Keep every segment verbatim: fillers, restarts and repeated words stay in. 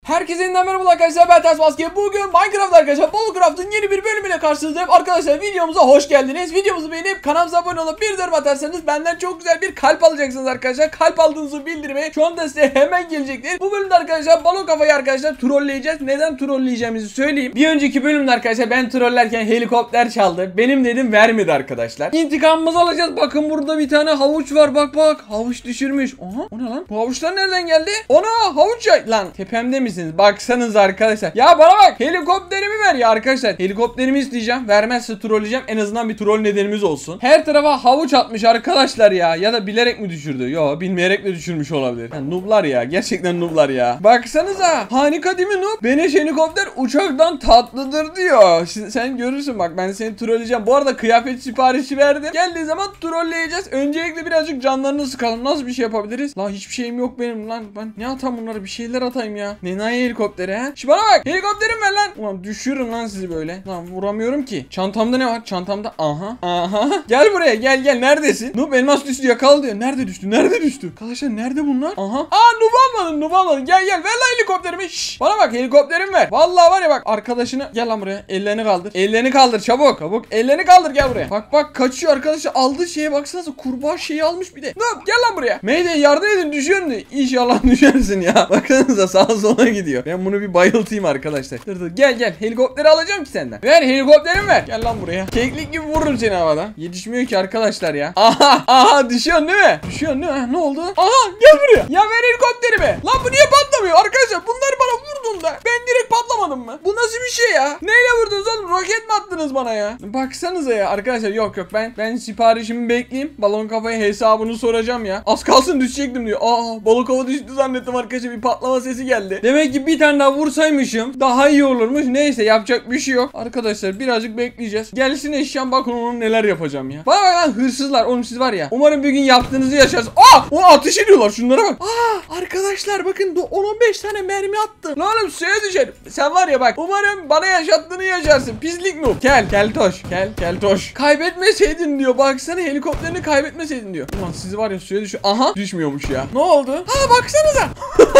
Herkese yeniden merhaba arkadaşlar, ben Ters Maske. Bugün Minecraft arkadaşlar, Minecraft'ın yeni bir bölümüyle karşınızdayım. Arkadaşlar videomuza hoş geldiniz. Videomuzu beğenip kanalımıza abone olup bir yorum atarsanız benden çok güzel bir kalp alacaksınız arkadaşlar. Kalp aldığınızı bildirmeyi şu anda size hemen gelecektir. Bu bölümde arkadaşlar balon kafayı arkadaşlar trolleyeceğiz. Neden trolleyeceğimizi söyleyeyim. Bir önceki bölümde arkadaşlar ben trollerken helikopter çaldı. Benim dedim vermedi arkadaşlar. İntikamımızı alacağız. Bakın burada bir tane havuç var, bak bak. Havuç düşürmüş. Aha, o ne lan? Bu havuçlar nereden geldi? Ona havuç ya. Lan tepemde misiniz? Baksanız arkadaşlar. Ya bana bak, helikopterimi ver ya arkadaşlar. Helikopterimi isteyeceğim. Vermezse trolleyeceğim. En azından bir troll nedenimiz olsun. Her tarafa havuç atmış arkadaşlar ya. Ya da bilerek mi düşürdü? Yo, bilmeyerek de düşürmüş olabilir. Yani nooblar ya. Gerçekten nooblar ya. Baksanıza. Harika değil mi noob? Beleş helikopter uçaktan tatlıdır diyor. Şimdi sen görürsün bak, ben seni trolleyeceğim. Bu arada kıyafet siparişi verdim. Geldiği zaman trolleyeceğiz. Öncelikle birazcık canlarını sıkalım. Nasıl bir şey yapabiliriz? Lan hiçbir şeyim yok benim lan. Ben ne atayım bunları? Bir şeyler atayım ya. Nenayi helikopteri ha? Şimdi bana bak. Helikopterim ver lan. Ulan düşürürüm lan sizi böyle. Lan vuramıyorum ki. Çantamda ne var? Çantamda. Aha. Aha. Gel buraya. Gel gel. Neredesin? Noob elmas düştü, yakal diyor. Nerede düştü? Nerede düştü? Arkadaşlar nerede bunlar? Aha. Aa, noob almadın. Noob almadın. Gel gel. Ver lan helikopterimi. Şşş. Bana bak, helikopterimi ver. Vallahi var ya bak. Arkadaşını gel lan buraya. Ellerini kaldır. Ellerini kaldır çabuk. Çabuk. Ellerini kaldır, gel buraya. Bak bak kaçıyor arkadaşlar. Aldığı şeye baksanıza. Kurbağa şeyi almış bir de. Noob gel lan buraya. Mayday yardım edin, düşüyorsun. İnşallah düşersin ya. Baksanıza sağa sola gidiyor. Ben bunu bir bayıltayım arkadaşlar. Dur dur, gel gel. Helikopteri alacağım ki senden. Ver helikopterimi ver. Gel lan buraya. Keklik gibi vururum seni havada. Yetişmiyor ki arkadaşlar ya. Aha aha, düşüyorsun değil mi? Düşüyorsun değil mi? Ne oldu? Aha, gel buraya. Ya ver helikopterimi. Lan bu niye patlamıyor arkadaşlar? Bunları bana vurduğunda ben direkt patlamadım mı? Bu nasıl bir şey ya? Neyle vurdunuz oğlum? Roket mi attınız bana ya? Baksanıza ya arkadaşlar. Yok yok, ben ben siparişimi bekleyeyim. Balon kafaya hesabını soracağım ya. Az kalsın düşecektim diyor. Aa, balon kafa düştü zannettim arkadaşlar. Bir patlama sesi geldi. Demek ki bir tane daha vursaymışım daha iyi olurmuş. Neyse, yapacak bir şey yok. Arkadaşlar birazcık bekleyeceğiz. Gelsin eşyam, bakın onun neler yapacağım ya. Bak bak hırsızlar. Oğlum siz var ya. Umarım bir gün yaptığınızı yaşarsın. Aa! O ateş ediyorlar. Şunlara bak. Aa! Arkadaşlar bakın, on on beş tane mermi attı. Lan oğlum suya düşer. Sen var ya bak. Umarım bana yaşattığını yaşarsın. Pislik noob. Gel. Keltoş. Gel. Keltoş. Kaybetmeseydin diyor. Baksana, helikopterini kaybetmeseydin diyor. Ulan sizi var ya suya düşür. Aha! Düşmüyormuş ya. Ne oldu? Ha, baksanıza.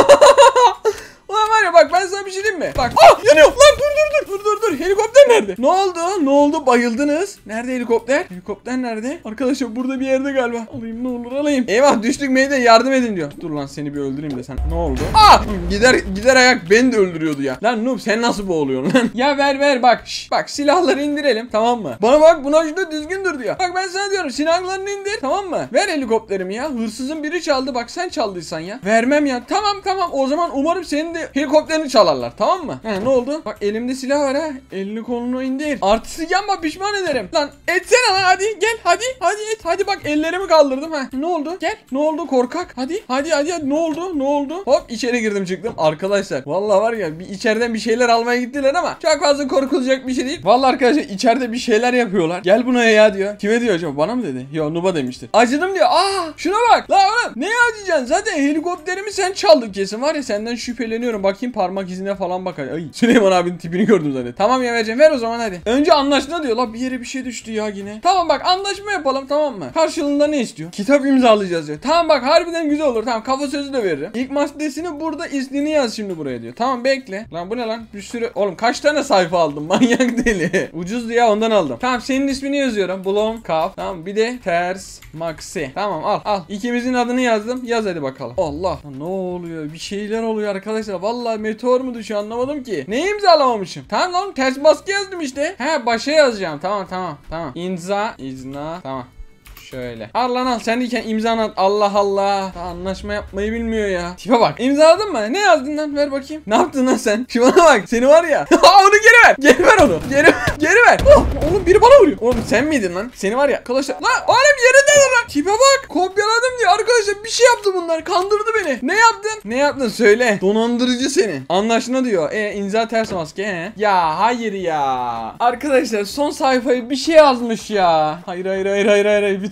Ulan var ya bak, ben sana bir şey diyeyim mi? Bak. Ah, yanıyor. Lan dur dur dur. Dur dur dur. Helikopter nerede? Ne oldu? Ne oldu? Bayıldınız. Nerede helikopter? Helikopter nerede? Arkadaşlar burada bir yerde galiba. Alayım ne olur alayım. Eyvah, düştük Mayday, yardım edin diyor. Dur lan, seni bir öldüreyim de sen. Ne oldu? Ah! Gider gider ayak beni de öldürüyordu ya. Lan noob, sen nasıl boğuluyorsun lan? Ya ver ver bak. Şş, bak silahları indirelim, tamam mı? Bana bak, buna şurada düzgün dur diyor. Bak ben sana diyorum, silahlarını indir, tamam mı? Ver helikopterimi ya. Hırsızın biri çaldı, bak sen çaldıysan ya. Vermem ya. Tamam tamam, o zaman umarım senin de helikopterini çalarlar, tamam mı? He, ne oldu? Bak elimde silah var ha. Elini kolunu indir. Artistik yapma, pişman ederim. Lan etsene lan, hadi gel hadi. Hadi et. Hadi bak, ellerimi kaldırdım ha. Ne oldu? Gel. Ne oldu korkak? Hadi. Hadi hadi hadi. Ne oldu? Ne oldu? Hop, içeri girdim çıktım. Arkadaşlar vallahi var ya, bir içeriden bir şeyler almaya gittiler ama çok fazla korkulacak bir şey değil. Vallahi arkadaşlar içeride bir şeyler yapıyorlar. Gel buna ya diyor. Kime diyor acaba? Bana mı dedi? Yo, Nub'a demiştir. Acıdım diyor. Aa, şuna bak. La oğlum, neye acıyacaksın? Zaten helikopterimi sen çaldın kesin. Var ya, senden şüpheleniyorum. Bakayım parmak izine falan bak. Ay, Süleyman abinin tipini gördüm zaten. Tamam ya, vereceğim. Ver o zaman hadi. Önce anlaşma diyor. La bir yere bir şey düştü ya yine. Tamam bak, anlaşma yapalım, tamam mı? Karşılığında ne istiyor? Kitap imzalayacağız diyor. Tamam bak, harbiden güzel olur. Tamam, kafa sözü de veririm. İlk maddesini burada, ismini yaz şimdi buraya diyor. Tamam bekle. Lan bu ne lan? Bir sürü. Oğlum kaç tane sayfa aldım? Manyak deli. Ucuz ya, ondan aldım. Tamam, senin ismini yazıyorum. Blom Kaf. Tamam, bir de Ters Maxi. Tamam al al. İkimizin adını yazdım. Yaz hadi bakalım. Allah. Lan ne oluyor? Bir şeyler oluyor arkadaşlar. Vallahi meteor mu düşüyor, anlamadım ki. Neyi imzalamamışım? Tamam lan, ters maske yazdım işte. He, başa yazacağım. Tamam tamam tamam. İmza izna. Tamam. Şöyle. Al lan al. Sen diyken imzanı at. Allah Allah. Daha anlaşma yapmayı bilmiyor ya. Tipe bak. İmzaladın mı? Ne yazdın lan? Ver bakayım. Ne yaptın lan sen? Şu bana bak. Seni var ya. Onu geri ver. Geri ver onu. Geri geri ver. Oh, oğlum biri bana vuruyor. Oğlum sen miydin lan? Seni var ya. Arkadaşlar. Lan oğlum yerinde lan. Tipe bak. Kopyaladım diye. Arkadaşlar bir şey yaptı bunlar. Kandırdı beni. Ne yaptın? Ne yaptın? Söyle. Dolandırıcı seni. Anlaşma diyor. E imza ters maske he. Ya hayır ya. Arkadaşlar son sayfayı bir şey yazmış ya. Hayır hayır hayır hayır hayır. Bütün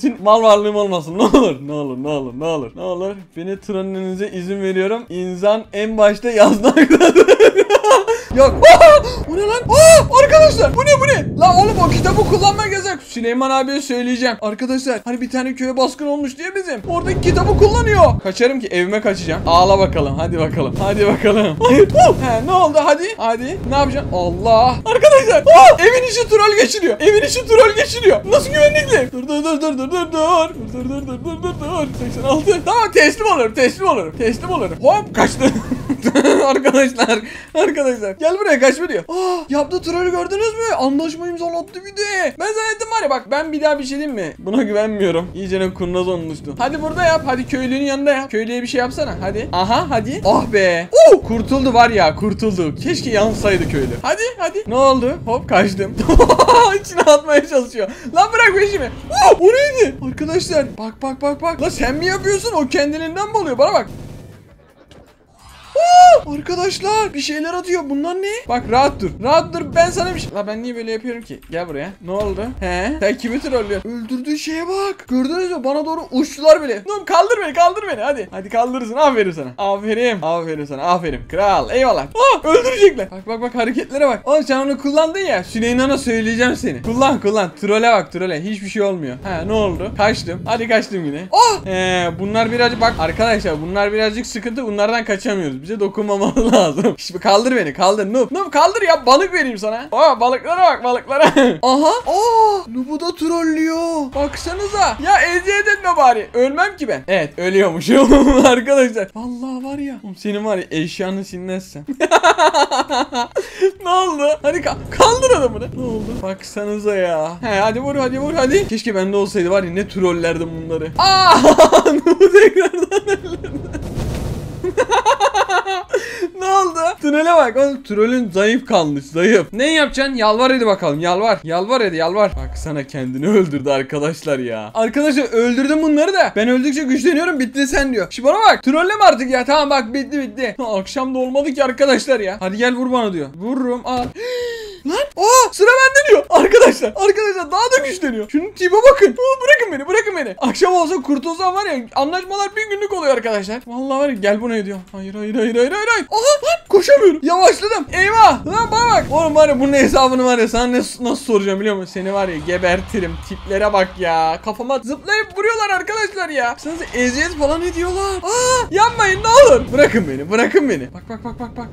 için mal varlığım olmasın. Ne olur, ne olur, ne olur, ne olur, ne olur. Beni trollemenize izin veriyorum. İnsan en başta yazmaktadır. Yok. Aa, bu ne lan? Aa, arkadaşlar bu ne bu ne? La oğlum o kitabı kullanmak yasak. Süleyman abiye söyleyeceğim. Arkadaşlar hani bir tane köye baskın olmuş diye bizim. Oradaki kitabı kullanıyor. Kaçarım ki evime kaçacağım. Ağla bakalım. Hadi bakalım. Hadi bakalım. Hayır. He, ne oldu? Hadi. Hadi. Ne yapacaksın? Allah. Arkadaşlar. Aa, evin içi troll geçiriyor. Evin içi troll geçiriyor. Nasıl güvenlikli? Dur dur dur dur dur dur dur. Dur dur dur dur dur dur. seksen altı. Tamam teslim olurum. Teslim olurum. Teslim olurum. Hop kaçtı. Arkadaşlar. Arkadaşlar. Gel buraya kaçma diyor. Aa, yaptığı trolü gördünüz mü? Anlaşma imzalattı bir de. Ben zannettim var ya bak ben bir daha bir şey diyeyim mi? Buna güvenmiyorum. İyicene kurnaz olmuştu. Hadi burada yap. Hadi köylünün yanında yap. Köylüye bir şey yapsana. Hadi. Aha hadi. Ah be. Oo, kurtuldu var ya kurtuldu. Keşke yansaydı köylü. Hadi hadi. Ne oldu? Hop kaçtım. İçine atmaya çalışıyor. Lan bırak peşimi. Oo, o neydi? Arkadaşlar bak bak bak bak. La sen mi yapıyorsun? O kendiliğinden mi oluyor? Bana bak. Aa, arkadaşlar bir şeyler atıyor. Bunlar ne? Bak rahat dur. Rahat dur. Ben sana bir şey... La ben niye böyle yapıyorum ki? Gel buraya. Ne oldu? He? Sen kimi trollüyorsun? Öldürdüğü şeye bak. Gördünüz mü? Bana doğru uçtular bile. Oğlum kaldır beni kaldır beni. Hadi. Hadi kaldırırsın. Aferin sana. Aferin. Aferin sana. Aferin. Kral. Eyvallah. Aa, öldürecekler. Bak bak bak hareketlere bak. Oğlum sen onu kullandın ya. Süleyman'a söyleyeceğim seni. Kullan kullan. Trolle bak trolle. Hiçbir şey olmuyor. He ne oldu? Kaçtım. Hadi kaçtım yine. Aa! He, bunlar birazcık bak arkadaşlar bunlar birazcık sıkıntı. Bunlardan kaçamıyoruz. Bize dokunmamalı lazım. Şimdi kaldır beni kaldır noob. Noob kaldır ya balık vereyim sana. Aa balıklara bak balıklara. Aha. Aa Noob'u da trollüyor. Baksanıza. Ya eziyet etme bari. Ölmem ki ben. Evet ölüyormuşum arkadaşlar. Vallahi var ya. Senin var ya eşyanı sinmezsem. Ne oldu? Hadi ka kaldır adamını. Ne oldu? Baksanıza ya. He hadi vur hadi vur hadi. Keşke bende olsaydı var ya ne trollerdim bunları. Aa Noob'u tekrardan öldürdü. Ne oldu? Tünele bak. Oğlum trolün zayıf kalmış. Zayıf. Ne yapacaksın? Yalvar hadi bakalım. Yalvar. Yalvar hadi yalvar. Bak sana kendini öldürdü arkadaşlar ya. Arkadaşlar öldürdüm bunları da. Ben öldükçe güçleniyorum. Bitti sen diyor. Şimdi bana bak. Trolleme artık ya. Tamam bak bitti bitti. Akşam da olmadı ki arkadaşlar ya. Hadi gel vur bana diyor. Vururum. Al. Lan aa sıra bende diyor. Arkadaşlar arkadaşlar daha da güçleniyor. Şunun tipe bakın. Aa, bırakın beni bırakın beni. Akşam olsa kurtulsam var ya anlaşmalar bir günlük oluyor arkadaşlar. Vallahi var ya gel bu ne diyor. Hayır hayır hayır hayır hayır. hayır. Aha lan koşamıyorum. Yavaşladım. Eyvah. Lan bana bak. Oğlum var ya bunun hesabını var ya sana ne, nasıl soracağım biliyor musun? Seni var ya gebertirim. Tiplere bak ya. Kafama zıplayıp vuruyorlar arkadaşlar ya. Sanırsa eziyet falan ediyorlar. Aa yapmayın ne olur. Bırakın beni bırakın beni. Bak bak bak bak bak.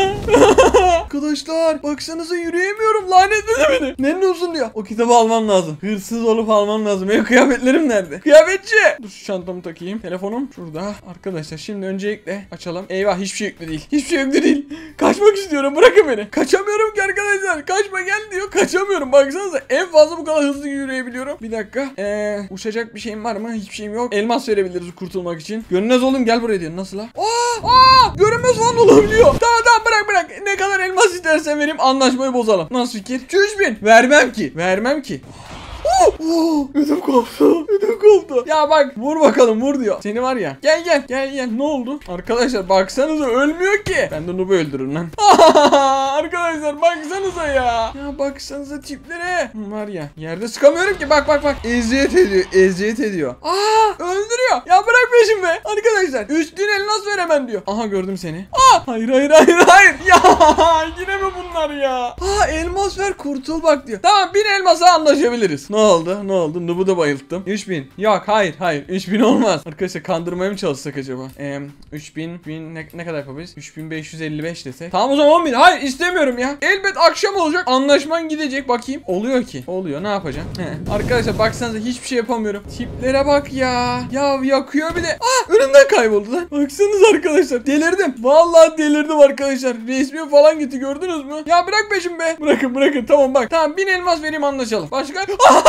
Arkadaşlar baksanıza yürüyemiyorum. Lanetledi beni. Ne olsun diyor. O kitabı almam lazım. Hırsız olup almam lazım. Benim kıyafetlerim nerede? Kıyafetçi. Dur şu çantamı takayım. Telefonum şurada. Arkadaşlar şimdi öncelikle açalım. Eyvah hiçbir şey yüklü değil. Hiçbir şey yüklü değil. Kaçmak istiyorum. Bırakın beni. Kaçamıyorum ki arkadaşlar. Kaçma gel diyor. Kaçamıyorum. Baksanıza en fazla bu kadar hızlı yürüyebiliyorum. Bir dakika. Eee uçacak bir şeyim var mı? Hiçbir şeyim yok. Elmas verebiliriz kurtulmak için. Görünmez oğlum gel buraya diyor. Nasıl la? Aa! Aa! Görünmez falan olabiliyor. Tamam tamam bırak bırak. Ne kadar elmas istersen vereyim anlaşmayı bozalım. Nasıl fikir? iki yüz bin. Vermem ki. Vermem ki. Oh, oh, ödüm koptu. Ödüm koptu. Ya bak vur bakalım vur diyor. Seni var ya. Gel gel gel gel. Ne oldu? Arkadaşlar baksanıza ölmüyor ki. Ben de Noob'u öldürürüm lan. Arkadaşlar baksanıza ya. Ya baksanıza tiplere. Var ya. Yerde sıkamıyorum ki. Bak bak bak. Eziyet ediyor. Eziyet ediyor. Aa öldürüyor. Ya bırak peşimi. Arkadaşlar üstün elmas veremem diyor. Aha gördüm seni. Aa hayır hayır hayır hayır. Ya yine mi bunlar ya? Aa elmas ver kurtul bak diyor. Tamam bin elmasa anlaşabiliriz. Ne oldu? Ne oldu? Noob'u da bayılttım. üç bin. Yok hayır hayır. üç bin olmaz. Arkadaşlar kandırmaya mı çalışsak acaba? Eee üç bin, bin ne, ne kadar yapabiliriz? üç bin beş yüz elli beş desek. Tamam o zaman on bin. Hayır istemiyorum ya. Elbet akşam olacak. Anlaşman gidecek. Bakayım. Oluyor ki. Oluyor. Ne yapacağım? He. Arkadaşlar baksanıza hiçbir şey yapamıyorum. Tiplere bak ya. Ya yakıyor bir de. Aa önümden kayboldu lan. Baksanıza arkadaşlar. Delirdim. Vallahi delirdim arkadaşlar. Resmi falan gitti gördünüz mü? Ya bırak peşimi be. Bırakın bırakın. Tamam bak. Tamam bin elmas vereyim anlaşalım. Başka?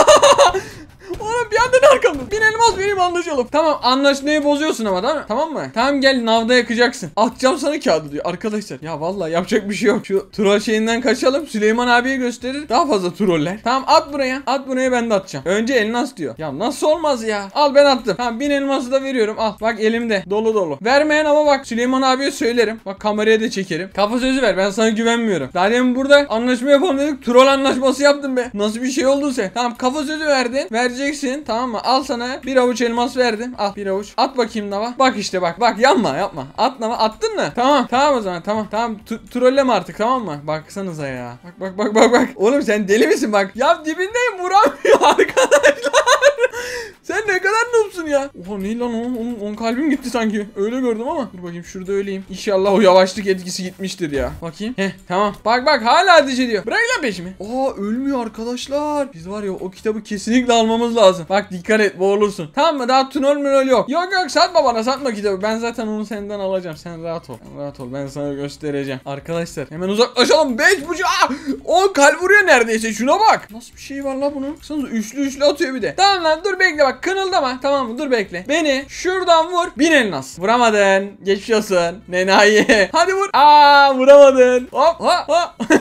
Oğlum bir anda ne arkamda? Bin elmas vereyim anlaşalım. Tamam anlaşmayı bozuyorsun ama değil mi? Tamam mı? Tamam gel navda yakacaksın. Atacağım sana kağıdı diyor. Arkadaşlar ya vallahi yapacak bir şey yok. Şu troll şeyinden kaçalım. Süleyman abiye gösterir. Daha fazla troller. Tamam at buraya. At buraya ben de atacağım. Önce elmas diyor. Ya nasıl olmaz ya? Al ben attım. Tamam bin elması da veriyorum. Al. Bak elimde. Dolu dolu. Vermeyen ama bak Süleyman abiye söylerim. Bak kameraya da çekerim. Kafa sözü ver. Ben sana güvenmiyorum. Daha demin burada anlaşma yapalım dedik. Troll anlaşması yaptım be. Nasıl bir şey olduysa. Tamam kafa sözü verdin. Vereceksin. vereceksin, tamam mı? Al sana bir avuç elmas verdim. Al bir avuç. At bakayım Nava. Bak işte bak. Bak yapma yapma. At Nava. Attın mı? Tamam. Tamam o zaman. Tamam. Tamam. Trolleme artık, tamam mı? Baksanıza ya. Bak bak bak bak bak. Oğlum sen deli misin bak? Ya dibindeyim, vuramıyor arkadaşlar. Sen ne kadar noobsun ya. Oha ne lan o? Onun, onun kalbim gitti sanki. Öyle gördüm ama. Dur bakayım şurada öleyim. İnşallah o yavaşlık etkisi gitmiştir ya. Bakayım. Heh tamam. Bak bak hala ateş ediyor. Bırak lan peşimi. Aa ölmüyor arkadaşlar. Biz var ya o kitabı kesinlikle almamız lazım. Bak dikkat et, boğulursun. Tamam mı? Daha tunol münol yok. Yok yok satma bana, satma kitabı. Ben zaten onu senden alacağım. Sen rahat ol. Sen rahat ol. Ben sana göstereceğim. Arkadaşlar hemen uzaklaşalım. beş buçuk. O kalp vuruyor neredeyse. Şuna bak. Nasıl bir şey var la bunun? Baksanıza üçlü üçlü atıyor bir de. Tamam lan dur bekle bak. Kınıldama. Tamam mı? Dur bekle. Beni şuradan vur. Bin elmas. Vuramadın. Geçmiş olsun. Nenayi. Hadi vur. Aa vuramadın. Hop hop hop.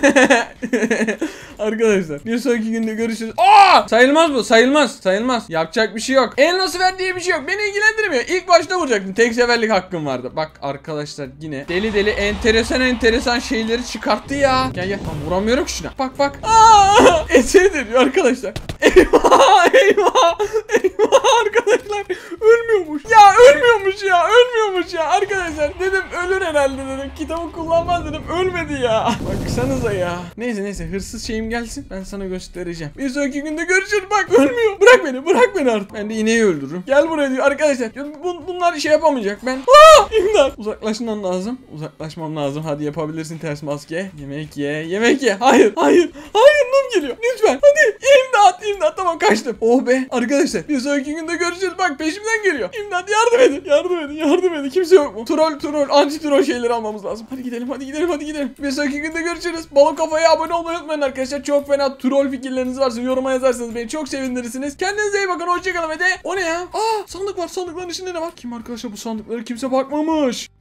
Arkadaşlar bir sonraki günde görüşürüz. Aa! Sayılmaz bu. Sayılmaz. Sayılmaz. Yapacak bir şey yok. Elması ver diye bir şey yok. Beni ilgilendirmiyor. İlk başta vuracaktım. Tek seferlik hakkım vardı. Bak arkadaşlar yine deli deli enteresan enteresan şeyleri çıkarttı ya. Gel gel. Tam vuramıyorum ki şuna. Bak bak. Aa! Eseri dönüyor arkadaşlar. Eyvah! Eyvah! Eyvah arkadaşlar. Ölmüyormuş. Ya ölmüyormuş ya. Ölmüyormuş ya. Arkadaşlar dedim ölür herhalde dedim. Kitabı kullanmaz dedim. Ölmedi ya. Baksanıza ya. Neyse neyse hırsız şeyim gelsin. Ben sana göstereceğim. Bir sonraki günde görüşürüz. Bak ölmüyor. Bırak beni. Bırak beni artık. Ben de ineği öldürürüm. Gel buraya diyor. Arkadaşlar bun bunlar şey yapamayacak. Ben Aa! İmdat. Uzaklaşmam lazım. Uzaklaşmam lazım. Hadi yapabilirsin ters maske. Yemek ye. Yemek ye. Hayır. Hayır. Hayır. Nur geliyor. Lütfen. Hadi. İmdat. İmdat. Tamam kaçtım. Oh be. Arkadaşlar bir sonraki günde görüşürüz. Bak peşimden geliyor. İmdat yardım edin. Yardım edin. Yardım edin. Kimse yok mu? Troll troll. Anti troll şeyleri almamız lazım. Hadi gidelim. Hadi gidelim. Hadi gidelim. Bir sonraki günde görüşürüz. Balon Kafa'ya abone olmayı unutmayın arkadaşlar. Çok fena troll fikirleriniz varsa yoruma yazarsanız beni çok sevindirirsiniz. Kendinize iyi bakın. Hoşçakalın ve de o ne ya? Aa sandık var. Sandıkların içinde ne var? Kim arkadaşlar bu sandıkları kimse bakmamış.